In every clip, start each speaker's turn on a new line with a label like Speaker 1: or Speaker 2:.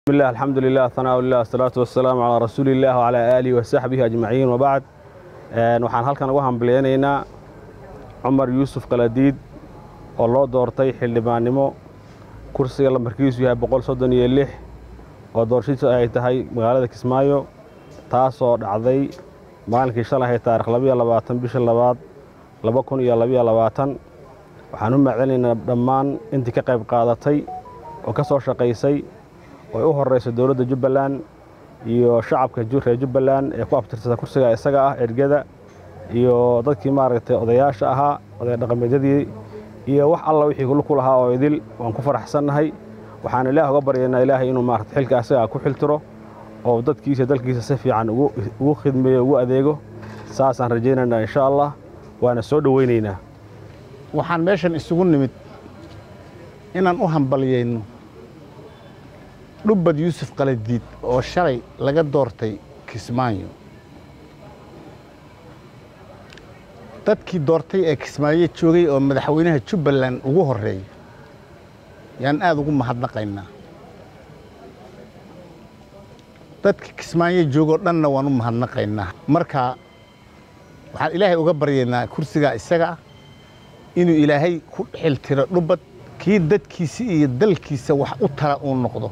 Speaker 1: بسم الله الحمد لله ثناء الله والصلاة والسلام على رسول الله وعلى آله وصحبه أجمعين وبعد waxaan halkan ugu hambalyeynaa Umar Yusuf Qaladiid oo loo doortay xildhibaannimo kursiga lambarkiisu yahay 136 oo doorashadiisu ay tahay magaalada Kismaayo taasoo dhacday maalinkii shalay taariikh 22 bisha 2 2022 waxaan u macdanaynaa dhammaan intii ka qayb qaadatay oo ka soo shaqeysay oo u horeysa dawladda Jubbaland iyo shacabka reer Jubbaland ee ku abtirsan kursiga isaga ah ergada iyo dadkii maaragtay odayaasha ahaa oday dhaqameedyadii iyo wax alla wixii ku lahaa oo idil waan ku faraxsanahay waxaan Ilaahay uga baryaynaa Ilaahay inuu maaragtay xilka isaga ku xiltiro oo dadkiisa dalkiisa si fiican ugu khidmeeyo ugu adeego saasaan rajaynaynaa insha Allah waana soo dhaweynaynaa
Speaker 2: waxaan meeshan isugu nimid inaan u hambalyeeyno Dhubbad Yusuf Qaladiid oo shalay laga doortay Kismaayo dadkii doortay ee Kismaayo joogay oo madaxweynaha Jubbaland ugu horeeyay yaan aad ugu mahadnaqaynaa dadkii Kismaayo joogo dhanna waan u mahadnaqaynaa marka waxaan Ilaahay uga baryaynaa kursiga isaga inuu Ilaahay ku xiltiro Dhubbad kii dadkiisa iyo dalkiisa wax u tara uu noqdo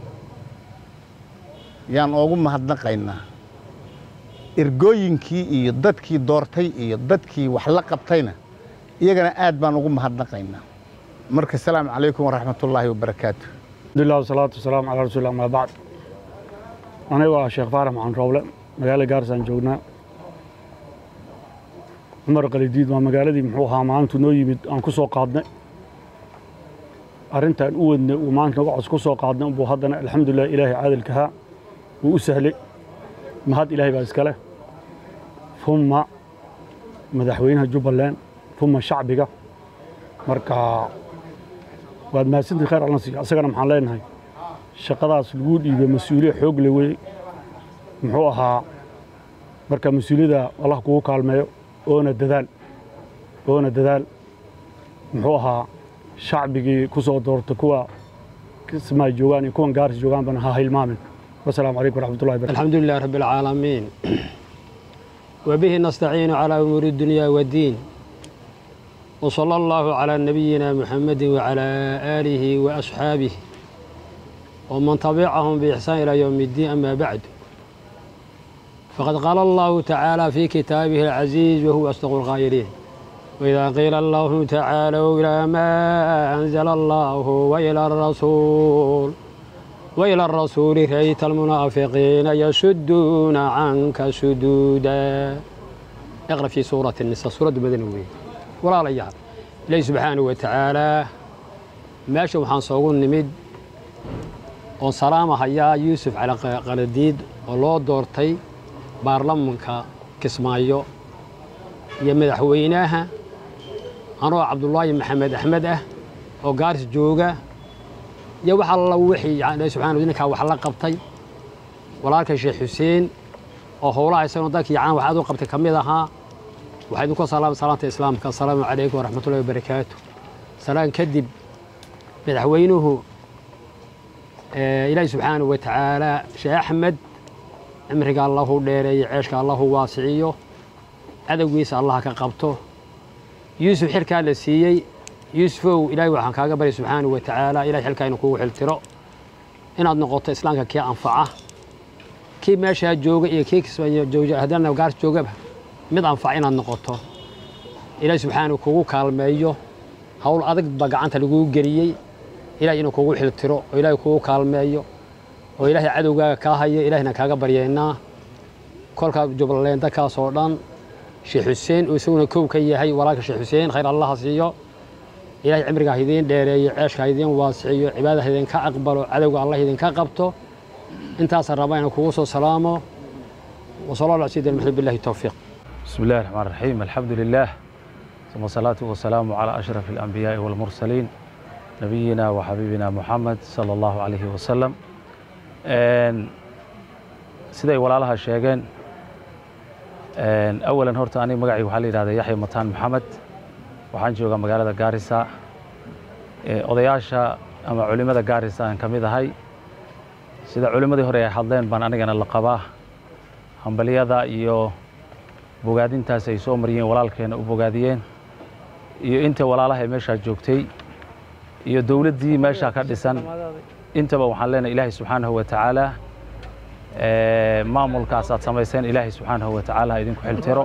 Speaker 2: yaan ugu mahadnaqaynaa ergooyinkii iyo dadkii doortay iyo dadkii wax la qabtayna iyagana aad baan ugu mahadnaqaynaa marka salaamu calaykum waraxmatullaahi wabarakaatuh
Speaker 3: alhamdulillah wasalaatu wasalaamu calaa rasuulillah ma bacd aniga waa Sheekh Faarax Maxamed Roble magaalada Gaarisa aan joognaa Umar Qaladiid waa magaaladii muxuu ahaa maanta noo yimid aan ku soo qaadnay arrintan u wadnay oo maanta wax ku soo qaadnay buu haddana alxamdulillah ilaahay caadilka وسهل ما هاد إلهي بأسكاله ثم مدحوينها جبلان ثم شعبك مركا بعد ما سنت خير على نصي أسكنا محلين هاي شقدا سلوود يبقى مسؤولية حق لوي محوها مركا مسؤولية الله كوك على ما أون الدذال محوها شعبك كسر دورت كوا كسمة جوان يكون جارس جوان بنها هاي المامن والسلام عليكم ورحمة الله وبركاته.
Speaker 4: الحمد لله رب العالمين وبه نستعين على أمور الدنيا والدين وصلى الله على نبينا محمد وعلى آله وأصحابه ومن تبعهم بإحسان إلى يوم الدين أما بعد فقد قال الله تعالى في كتابه العزيز وهو أصدق القائلين وإذا قيل الله تعالوا إلى ما أنزل الله وإلى الرسول رأيت المنافقين يسدون عنك سدودا اقرأ في سورة النساء سورة بدنوية ولا ليال إليه سبحانه وتعالى ماشي وحان صوغون نمد وسلامة يا يوسف على قلديد ولو دورتي بارلمانك كسمايو يا مدحويناها أنا عبد الله محمد أحمد وقارس جوجا يا وح الله وحي يعني سبحانه وتعالى وحلا قبطي ولكن شيخ حسين وهو الله يسلم ذاك يعني وحده قبطي كميدها وحيدكم صلاة الإسلام السلام عليكم ورحمة الله وبركاته سلام كذب مدحوينه إلهي سبحانه وتعالى شيخ أحمد عمرك الله ديري عيشك الله واسعيه هذا ويس الله كقبطه يوسف حركة لسيي يوسفو إلهي وحن كاغا بري سبحانه وتعالى إلهي حلكا إنو كوو حلترو إناد نقطة إسلامك كي أنفعه كي ماشي جوغا إيه كي كسبا جوجا هدانا وقارس جوغا مد أنفع إناد نقطة إلهي سبحانه كوو كالمايو هول أدق بقعانتا لغو قريي إلهي إنو كوو حلترو وإلهي كوو كالمايو وإلهي عدوغا كاهاي إلهينا كاغا بريينا كولكا جبلين دكا صوردان شيخ حسين ويسونا كوو كيهي وراك شيخ حسين خير الله سيو إلهي عمرك هيدين ديري عيشك هيدين واسعيو عبادة هيدين كأقبلوا عدوك الله هيدين كقبطو انت أسربين كوسو سلامه وصلى الله على سيدنا محمد بالله التوفيق
Speaker 5: بسم الله الرحمن الرحيم الحمد لله ثم الصلاة والسلام على أشرف الأنبياء والمرسلين نبينا وحبيبنا محمد صلى الله عليه وسلم سيدي ولا لها الشيخين أولا هورتاني مقعي وحالي هذا يحيى متان محمد waxaan joogaa magaalada Gaarisa odayaasha ama culimada Gaarisa aan kamid ahay sida culimmadii hore ay hadleen baan anigana la qabaa hambaliyada iyo bogaadintaas ay soo mariyeen walaalkeena u bogaadiyeen iyo inta walaalaha meesha joogtay iyo dawladdii meesha ka dhisan intaba waxaan leenahay ilaahay subxaanahu wa tacaala maamulkaas aad samayseen ilaahay subxaanahu wa tacaala idinku xiltiro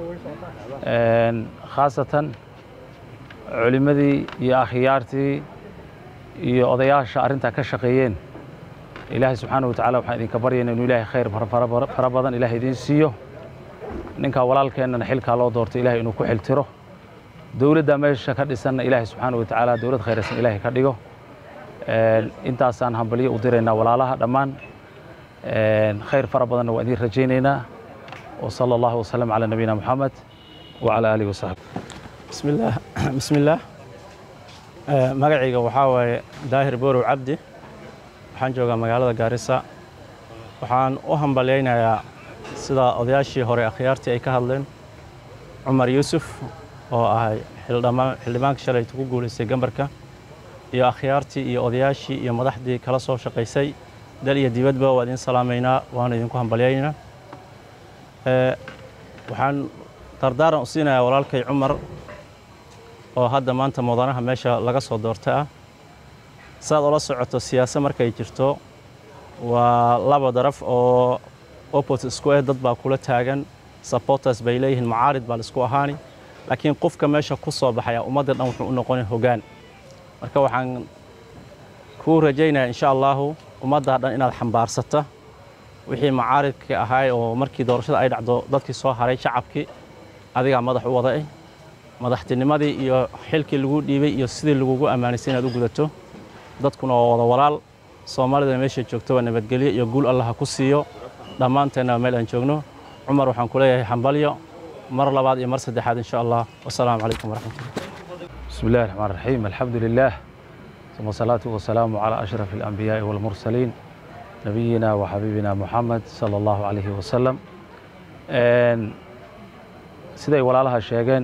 Speaker 5: khaasatan culimmadii iyo akhyaartii iyo odayaasha arrintaa ka shaqeeyeen ilaahay subxaanahu wa tacaala waxaan idinka baryaynaa inuu ilaahay khayr fara badan ilaahay idiin siiyo ninka walaalkeennana xilkaa loo doortay ilaahay inuu ku xiltiro dawladda meesha ka dhisanna ilaahay subxaanahu wa tacaala dawlad khayraysan ilaahay ka dhigo intaasaan hambaliyo u diraynaa walaalaha dhammaan khayr fara badanna waa idiin rajaynaynaa وصلى الله وسلم على نبينا محمد وعلى آله وصحبه
Speaker 6: بسم الله magacayga waxaa waaye daahir borow cabdi waxaan joogaa magaalada Gaarisa waxaan u hambaleynayaa sida odayaashii hore akhyaartii ay ka hadleen Umar Yusuf oo ahay xildhibaanka shalay ku guuleystay gambarka iyo akhyaartii iyo odayaashii iyo madaxdii kala soo shaqeysay dal iyo dibadba waa idin salaameynaa waan idinku hambaleynaa waxaan dardaaran u siinayaa walaalkay Umar oo hadda maanta mudanaha meesha laga soo doortay saad ula socoto siyaasad markay jirto waa laba daraf oo opposite isku dad baa kula taagan supporters bay leeyihiin mucaarid baa isku ahaani laakiin qofka meesha ku soo baxaya ummadda dhan wuxuu u noqonay hoggaan marka waxaan ku rajaynayaa insha Allah ummadda dhan inaad xambaarsato wixii mucaaridka ahaay oo markii doorashada ay dhacdo dadkii soo haray shacabkii adiga madax u waday madaxtinimadii iyo xilkii lagu dhiibay iyo sidii lagu amaanisay inaad u gudato dadkuna wada walaal Soomaalida meesha joogto waa nabadgelyo iyo guul Allah ku siiyo dhamaanteena meel aan joogno Umar waxaan ku leeyahay hambalyo mar labaad iyo mar saddexaad insha Allah wassalaamu calaykum waraxmatullahi
Speaker 5: bismillahir rahmaanir rahiim alxamdulillaah ثم الصلاة والسلام على أشرف الأنبياء والمرسلين نبينا وحبيبنا محمد صلى الله عليه وسلم سيدي walaalها sheegeen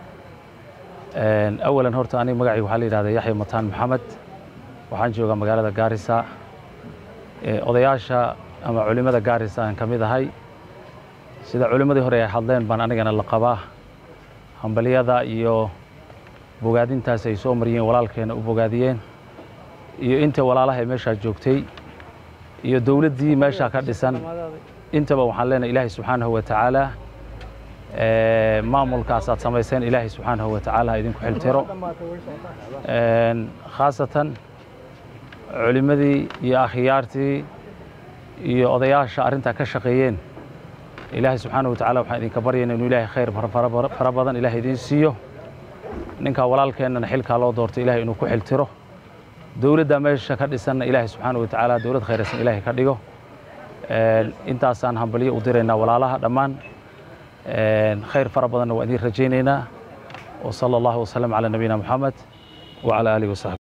Speaker 5: أولا horta aniga magacaygu waxaa la yiraahdaa Yaxya Mataan Maxamed waxaan joogaa magaalada Gaarisa odayaasha ama culimada Gaarisa aan kamid ahay sida culimadii hore ay hadleen baan anigana la qabaa hambaliyada iyo bogaadintaas ay soo mariyeen walaalkeena u bogaadiyeen iyo inta walaalaha meesha joogtay iyo dawladdii meesha ka dhisan intaba waxaan leenahay ilaahay subxaanahu wa tacaala maamulkaas aad samayseen ilaahay subxaanahu wa tacaala idinku xiltiro khaasatan culimmadii iyo akhyaartii iyo odayaasha arrintaa ka shaqeeyeen ilaahay subxaanahu wa tacaala waxaan idinka baryaynaa inuu ilaahay khayr fara badan ilaahay idiin siiyo ninka walaalkeennana xilkaa loo doortay ilaahay inuu ku xiltiro dawladda meesha ka dhisanna ilaahay subxaanahu wa tacaala dawlad khayraysan ilaahay ka dhigo intaasaan hambaliyo u diraynaa walaalaha dhammaan khayr fara badanna waa idiin rajaynaynaa وصلى الله وسلم على نبينا محمد وعلى آله وصحبه